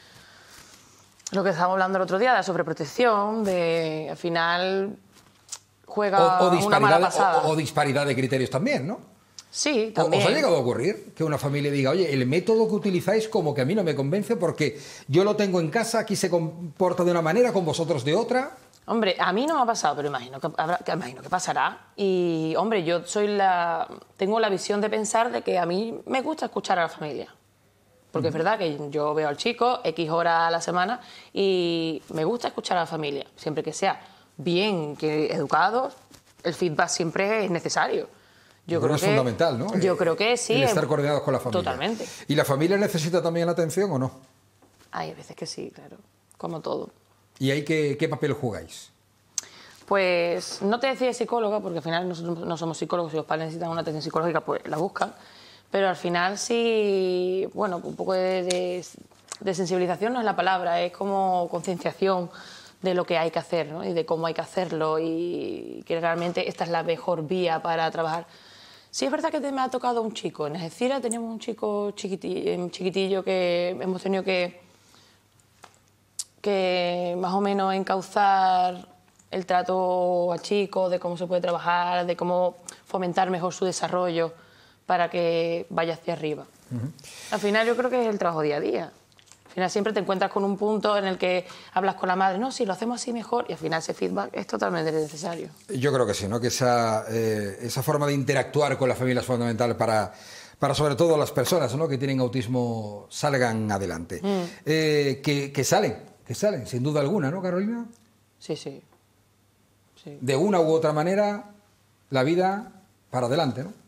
lo que estábamos hablando el otro día, de la sobreprotección, de al final juega o, o una mala pasada. O, o disparidad de criterios también, ¿no? Sí, también. ¿Os ha llegado a ocurrir que una familia diga, oye, el método que utilizáis como que a mí no me convence porque yo lo tengo en casa, aquí se comporta de una manera, con vosotros de otra? Hombre, a mí no me ha pasado, pero imagino que, habrá, que, imagino que pasará. Y, hombre, yo soy la, tengo la visión de pensar de que a mí me gusta escuchar a la familia. Porque uh-huh. es verdad que yo veo al chico X horas a la semana y me gusta escuchar a la familia. Siempre que sea bien, que educado, el feedback siempre es necesario. Yo creo que es fundamental, ¿no? Yo creo que sí. El estar coordinados con la familia. Totalmente. ¿Y la familia necesita también la atención o no? Hay veces que sí, claro, como todo. ¿Y ahí qué, qué papel jugáis? Pues no te decía psicóloga, porque al final nosotros no somos psicólogos, si los padres necesitan una atención psicológica, pues la buscan. Pero al final sí, bueno, un poco de, de, de sensibilización no es la palabra, es como concienciación de lo que hay que hacer, ¿no? Y de cómo hay que hacerlo y que realmente esta es la mejor vía para trabajar. Sí, es verdad que me ha tocado un chico. En Algeciras tenemos un chico chiquitillo, chiquitillo que hemos tenido que, que más o menos encauzar el trato al chico, de cómo se puede trabajar, de cómo fomentar mejor su desarrollo para que vaya hacia arriba. Uh-huh. Al final yo creo que es el trabajo día a día. Al final siempre te encuentras con un punto en el que hablas con la madre, no, si lo hacemos así mejor, y al final ese feedback es totalmente necesario. Yo creo que sí, ¿no? Que esa, eh, esa forma de interactuar con la familia es fundamental para, para sobre todo las personas, ¿no? que tienen autismo salgan adelante. Mm. Eh, que, que salen, que salen, sin duda alguna, ¿no, Carolina? Sí, sí. sí. De una u otra manera, la vida para adelante, ¿no?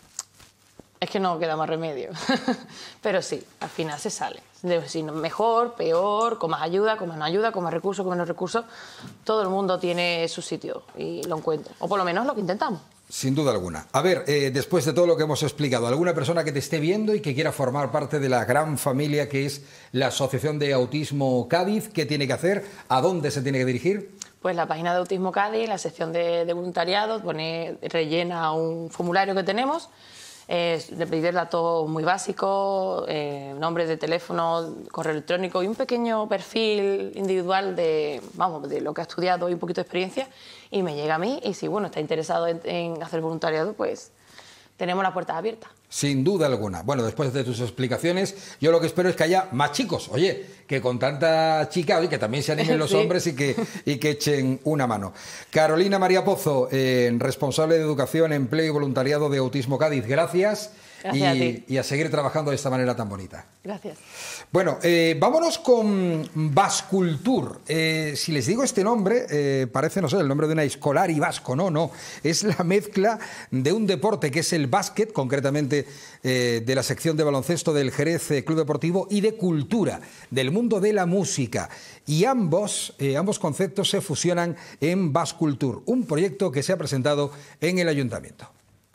Es que no queda más remedio, pero sí, al final se sale. Si mejor, peor, con más ayuda, con menos ayuda, con más recursos, con menos recursos, todo el mundo tiene su sitio y lo encuentra, o por lo menos lo que intentamos. Sin duda alguna. A ver, eh, después de todo lo que hemos explicado, ¿alguna persona que te esté viendo y que quiera formar parte de la gran familia que es la Asociación de Autismo Cádiz, qué tiene que hacer? ¿A dónde se tiene que dirigir? Pues la página de Autismo Cádiz, la sección de, de voluntariado, pone, rellena un formulario que tenemos. Eh, de pedir datos muy básicos, eh, nombre de teléfono, correo electrónico y un pequeño perfil individual de, vamos, de lo que ha estudiado y un poquito de experiencia, y me llega a mí, y si bueno, está interesado en, en hacer voluntariado, pues tenemos las puertas abiertas. Sin duda alguna. Bueno, después de tus explicaciones, yo lo que espero es que haya más chicos. Oye, que con tanta chica, oye, que también se animen los sí. hombres y que, y que echen una mano. Carolina María Pozo, eh, responsable de Educación, Empleo y Voluntariado de Autismo Cádiz, gracias. Gracias y, a ti. y a seguir trabajando de esta manera tan bonita. Gracias. Bueno, eh, vámonos con Bascultur. Eh, si les digo este nombre, eh, parece, no sé, el nombre de una escolar y vasco. No, no. Es la mezcla de un deporte que es el básquet, concretamente eh, de la sección de baloncesto del Jerez Club Deportivo, y de cultura, del mundo de la música. Y ambos, eh, ambos conceptos se fusionan en Bascultur, un proyecto que se ha presentado en el Ayuntamiento.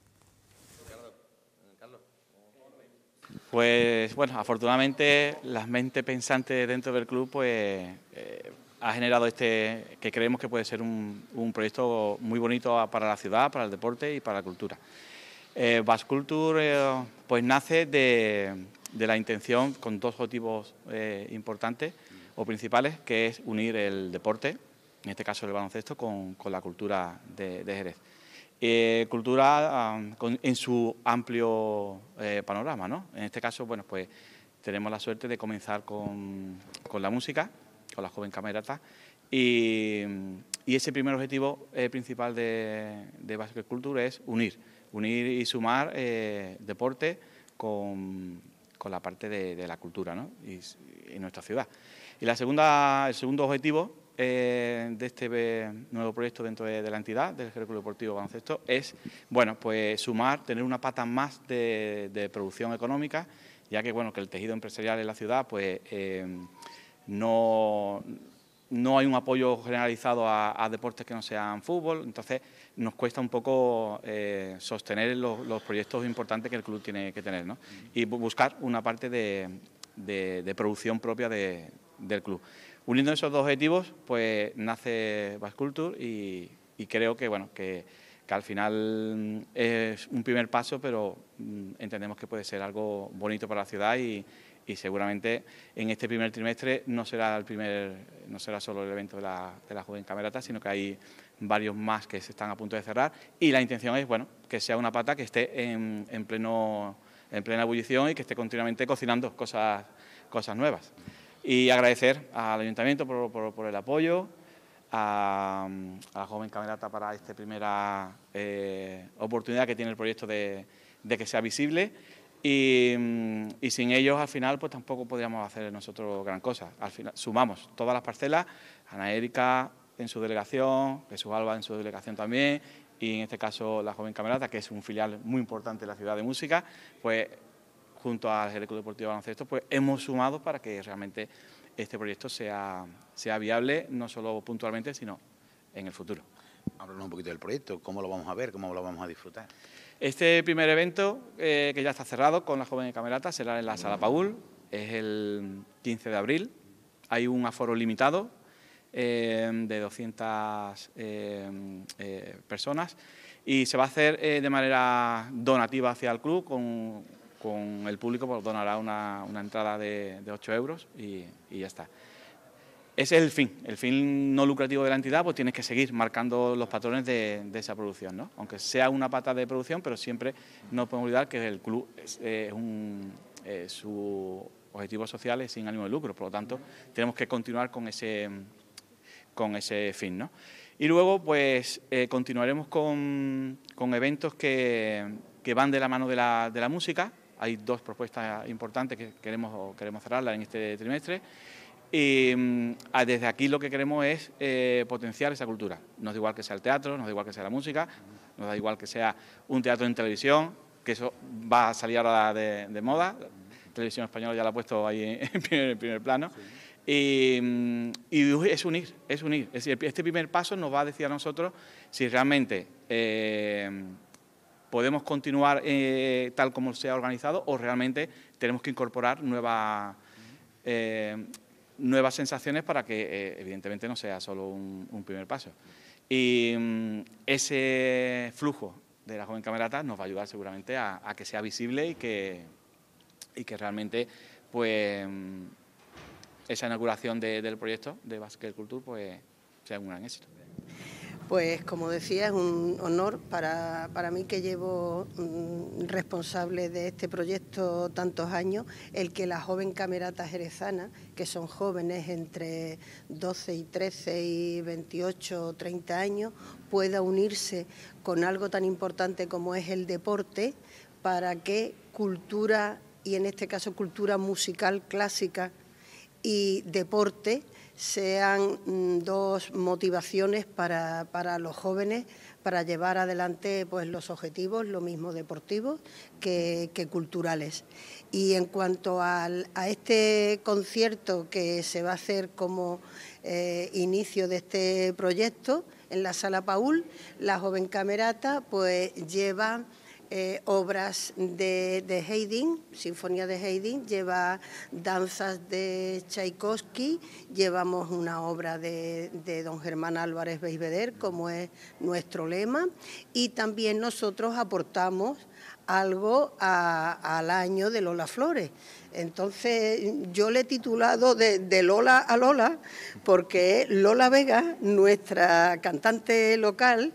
Pues bueno, afortunadamente las mentes pensantes dentro del club pues eh, ha generado este que creemos que puede ser un, un proyecto muy bonito para la ciudad, para el deporte y para la cultura. Eh, Bascultur eh, pues nace de, de la intención con dos objetivos eh, importantes o principales, que es unir el deporte, en este caso el baloncesto, con, con la cultura de, de Jerez. Eh, cultura um, con, en su amplio eh, panorama, ¿no? En este caso, bueno, pues tenemos la suerte de comenzar con, con la música, con la Joven Camerata, y, y ese primer objetivo eh, principal de, de Basque Culture es unir, unir y sumar eh, deporte con, con la parte de, de la cultura, ¿no? Y, y en nuestra ciudad. Y la segunda, el segundo objetivo Eh, de este eh, nuevo proyecto dentro de, de la entidad del Jerez Club Deportivo Baloncesto es, bueno, pues sumar, tener una pata más de, de producción económica, ya que, bueno, que el tejido empresarial en la ciudad, pues eh, no, no hay un apoyo generalizado a, a deportes que no sean fútbol, entonces nos cuesta un poco eh, sostener los, los proyectos importantes que el club tiene que tener, ¿no? Y buscar una parte de, de, de producción propia de, del club. Uniendo esos dos objetivos, pues nace Basque Culture y, y creo que, bueno, que, que al final es un primer paso, pero mm, entendemos que puede ser algo bonito para la ciudad y, y seguramente en este primer trimestre no será el primer, no será solo el evento de la, de la Joven Camerata, sino que hay varios más que se están a punto de cerrar y la intención es, bueno, que sea una pata que esté en, en pleno, en plena ebullición y que esté continuamente cocinando cosas, cosas nuevas. Y agradecer al Ayuntamiento por, por, por el apoyo, a, a la Joven Camerata para esta primera eh, oportunidad que tiene el proyecto de, de que sea visible y, y sin ellos al final pues tampoco podríamos hacer nosotros gran cosa. Al final sumamos todas las parcelas, Ana Erika en su delegación, Jesús Alba en su delegación también y en este caso la Joven Camerata, que es un filial muy importante de la ciudad de música, pues junto al Jerez Club Deportivo Baloncesto, pues hemos sumado para que realmente este proyecto sea, sea viable, no solo puntualmente, sino en el futuro. Háblanos un poquito del proyecto, cómo lo vamos a ver, cómo lo vamos a disfrutar. Este primer evento, eh, que ya está cerrado con la Joven Camerata, será en la Sala Paul, es el quince de abril, hay un aforo limitado eh, de doscientas eh, eh, personas y se va a hacer eh, de manera donativa hacia el club con... con el público pues, donará una, una entrada de, de ocho euros y, y ya está. Ese es el fin, el fin no lucrativo de la entidad, pues tienes que seguir marcando los patrones de, de esa producción, ¿no? Aunque sea una pata de producción, pero siempre no podemos olvidar que el club es, es un, eh, su objetivo social es sin ánimo de lucro, por lo tanto tenemos que continuar con ese, con ese fin, ¿no? Y luego pues eh, continuaremos con, con eventos que, que van de la mano de la, de la música. Hay dos propuestas importantes que queremos, queremos cerrarlas en este trimestre y mm, desde aquí lo que queremos es eh, potenciar esa cultura. Nos da igual que sea el teatro, nos da igual que sea la música, nos da igual que sea un teatro en televisión, que eso va a salir ahora de, de moda. La televisión española ya la ha puesto ahí en primer, en primer plano. Y, y es unir, es unir. Es decir, este primer paso nos va a decir a nosotros si realmente eh, podemos continuar eh, tal como se ha organizado o realmente tenemos que incorporar nuevas, eh, nuevas sensaciones para que eh, evidentemente no sea solo un, un primer paso. Y um, ese flujo de la Joven Camerata nos va a ayudar seguramente a, a que sea visible y que, y que realmente pues esa inauguración de, del proyecto de Basque Culture pues sea un gran éxito. Pues como decía, es un honor para, para mí que llevo mmm, responsable de este proyecto tantos años, el que la Joven Camerata jerezana, que son jóvenes entre doce y trece y veintiocho o treinta años, pueda unirse con algo tan importante como es el deporte para que cultura, y en este caso cultura musical clásica y deporte, sean mm, dos motivaciones para, para los jóvenes para llevar adelante pues, los objetivos, lo mismo deportivos que, que culturales. Y en cuanto al, a este concierto que se va a hacer como eh, inicio de este proyecto en la Sala Paul, la Joven Camerata pues lleva Eh, obras de, de Haydn, Sinfonía de Haydn, lleva danzas de Tchaikovsky, llevamos una obra de, de don Germán Álvarez Belvedere, como es nuestro lema, y también nosotros aportamos algo a, al año de Lola Flores. Entonces yo le he titulado de, de Lola a Lola, porque Lola Vega, nuestra cantante local,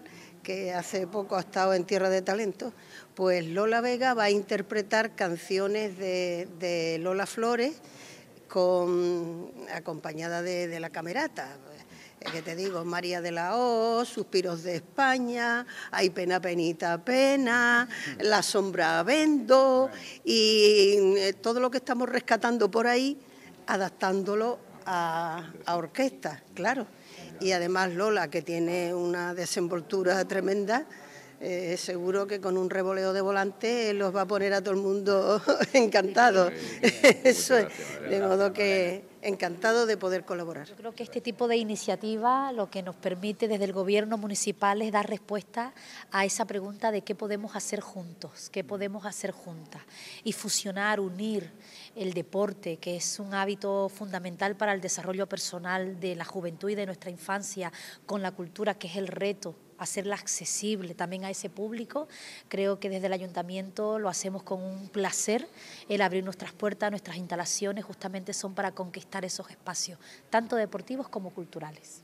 que hace poco ha estado en Tierra de Talento, pues Lola Vega va a interpretar canciones de, de Lola Flores con, acompañada de, de la Camerata. Que te digo, María de la O, Suspiros de España, Hay pena, penita, pena, La sombra vendo, y todo lo que estamos rescatando por ahí, adaptándolo a, a orquesta, claro. Y además Lola, que tiene una desenvoltura tremenda, eh, seguro que con un revoleo de volante los va a poner a todo el mundo encantado. Eso es, de modo que encantado de poder colaborar. Yo creo que este tipo de iniciativa lo que nos permite desde el gobierno municipal es dar respuesta a esa pregunta de qué podemos hacer juntos, qué podemos hacer juntas, y fusionar, unir el deporte, que es un hábito fundamental para el desarrollo personal de la juventud y de nuestra infancia, con la cultura, que es el reto, hacerla accesible también a ese público. Creo que desde el ayuntamiento lo hacemos con un placer. El abrir nuestras puertas, nuestras instalaciones, justamente son para conquistar esos espacios, tanto deportivos como culturales.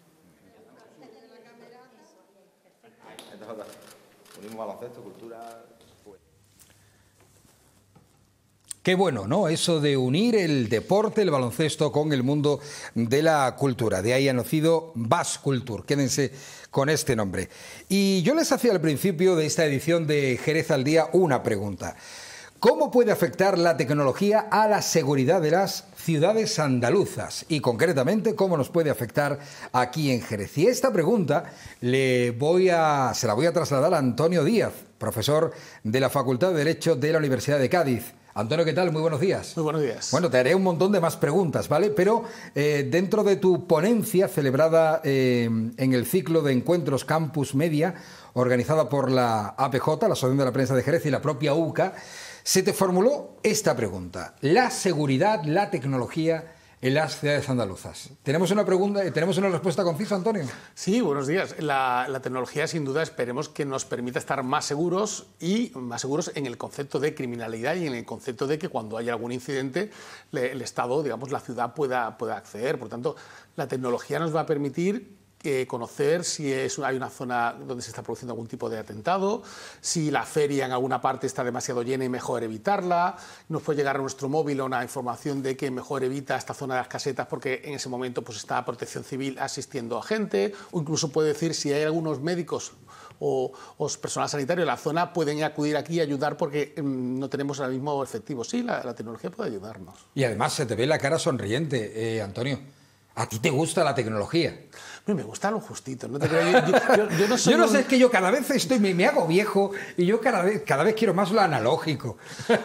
Unimos baloncesto, cultura. Qué bueno, ¿no? Eso de unir el deporte, el baloncesto con el mundo de la cultura. De ahí ha nacido Bascultur. Quédense con este nombre. Y yo les hacía al principio de esta edición de Jerez al Día una pregunta. ¿Cómo puede afectar la tecnología a la seguridad de las ciudades andaluzas? Y concretamente, ¿cómo nos puede afectar aquí en Jerez? Y esta pregunta le voy a, se la voy a trasladar a Antonio Díaz, profesor de la Facultad de Derecho de la Universidad de Cádiz. Antonio, ¿qué tal? Muy buenos días. Muy buenos días. Bueno, te haré un montón de más preguntas, ¿vale? Pero eh, dentro de tu ponencia celebrada eh, en el ciclo de encuentros Campus Media, organizada por la A P J, la Asociación de la Prensa de Jerez, y la propia U C A, se te formuló esta pregunta: la seguridad, la tecnología en las ciudades andaluzas. ¿Tenemos una pregunta, tenemos una respuesta concisa, Antonio? Sí, buenos días. La, la tecnología, sin duda, esperemos que nos permita estar más seguros, y más seguros en el concepto de criminalidad y en el concepto de que cuando haya algún incidente, le, el Estado, digamos, la ciudad pueda, pueda acceder. Por tanto, la tecnología nos va a permitir Eh, conocer si es, hay una zona donde se está produciendo algún tipo de atentado, si la feria en alguna parte está demasiado llena y mejor evitarla. Nos puede llegar a nuestro móvil una información de que mejor evita esta zona de las casetas porque en ese momento pues, está Protección Civil asistiendo a gente, o incluso puede decir si hay algunos médicos o, o personal sanitario en la zona, pueden acudir aquí y ayudar porque mmm, no tenemos ahora mismo efectivos. Sí, la, la tecnología puede ayudarnos. Y además se te ve la cara sonriente, eh, Antonio. ¿A ti te gusta la tecnología? Me gusta lo justito, ¿no te creo? Yo, yo, yo, yo no, soy yo no un... sé, es que yo cada vez estoy, me, me hago viejo y yo cada vez, cada vez quiero más lo analógico.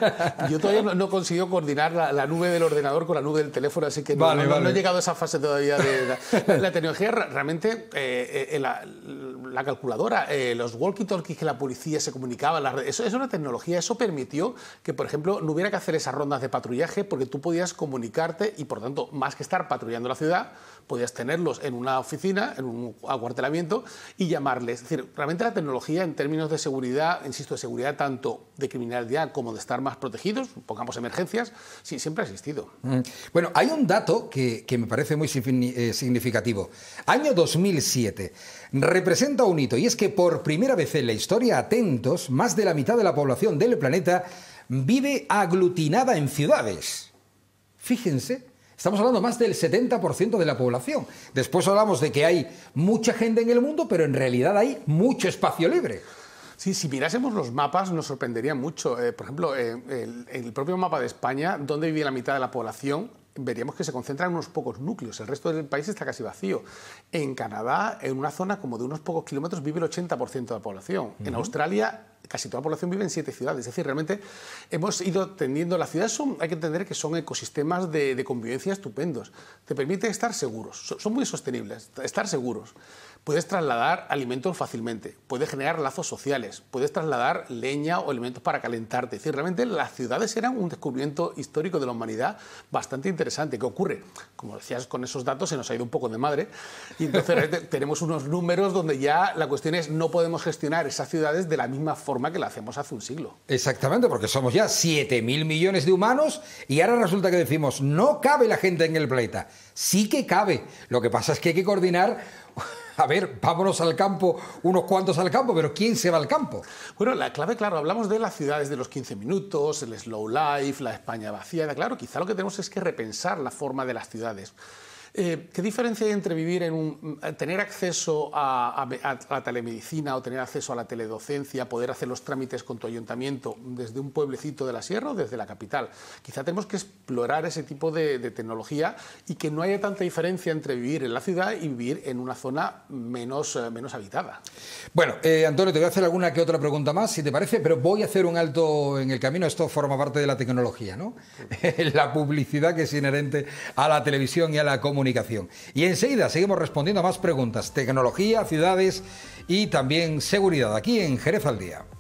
Yo todavía no, no consigo coordinar la, la nube del ordenador con la nube del teléfono, así que no, vale, no, vale. no he llegado a esa fase todavía de la, la tecnología. Realmente, eh, eh, la, la calculadora, eh, los walkie-talkies que la policía se comunicaba, la, eso es una tecnología. Eso permitió que, por ejemplo, no hubiera que hacer esas rondas de patrullaje porque tú podías comunicarte y, por tanto, más que estar patrullando la ciudad, podías tenerlos en una oficina, en un acuartelamiento y llamarles. Es decir, realmente la tecnología en términos de seguridad, insisto, de seguridad tanto de criminalidad como de estar más protegidos, pongamos emergencias, sí, siempre ha existido. Mm. Bueno, hay un dato que, que me parece muy significativo. Año dos mil siete. Representa un hito, y es que por primera vez en la historia, atentos, más de la mitad de la población del planeta vive aglutinada en ciudades. Fíjense. Estamos hablando más del setenta por ciento de la población. Después hablamos de que hay mucha gente en el mundo, pero en realidad hay mucho espacio libre. Sí, si mirásemos los mapas nos sorprendería mucho. Eh, por ejemplo, eh, el, el propio mapa de España, donde vive la mitad de la población, veríamos que se concentran en unos pocos núcleos. El resto del país está casi vacío. En Canadá, en una zona como de unos pocos kilómetros, vive el ochenta por ciento de la población. Uh-huh. En Australia, casi toda la población vive en siete ciudades. Es decir, realmente hemos ido tendiendo... Las ciudades son, hay que entender que son ecosistemas de, de convivencia estupendos. Te permite estar seguros. Son, son muy sostenibles. Estar seguros. Puedes trasladar alimentos fácilmente, puedes generar lazos sociales, puedes trasladar leña o elementos para calentarte. Es decir, realmente las ciudades eran un descubrimiento histórico de la humanidad bastante interesante. ¿Qué ocurre? Como decías, con esos datos se nos ha ido un poco de madre y entonces tenemos unos números donde ya la cuestión es no podemos gestionar esas ciudades de la misma forma que la hacemos hace un siglo. Exactamente, porque somos ya siete mil millones de humanos y ahora resulta que decimos no cabe la gente en el planeta. Sí que cabe. Lo que pasa es que hay que coordinar A ver, vámonos al campo, unos cuantos al campo, pero ¿quién se va al campo? Bueno, la clave, claro, hablamos de las ciudades de los quince minutos, el slow life, la España vaciada. Claro, quizá lo que tenemos es que repensar la forma de las ciudades. Eh, ¿Qué diferencia hay entre vivir en un, tener acceso a, a, a la telemedicina o tener acceso a la teledocencia, poder hacer los trámites con tu ayuntamiento desde un pueblecito de la sierra o desde la capital? Quizá tenemos que explorar ese tipo de, de tecnología y que no haya tanta diferencia entre vivir en la ciudad y vivir en una zona menos, eh, menos habitada. Bueno, eh, Antonio, te voy a hacer alguna que otra pregunta más, si te parece, pero voy a hacer un alto en el camino. Esto forma parte de la tecnología, ¿no? La publicidad que es inherente a la televisión y a la comunicación. Y enseguida seguimos respondiendo a más preguntas. Tecnología, ciudades y también seguridad aquí en Jerez al Día.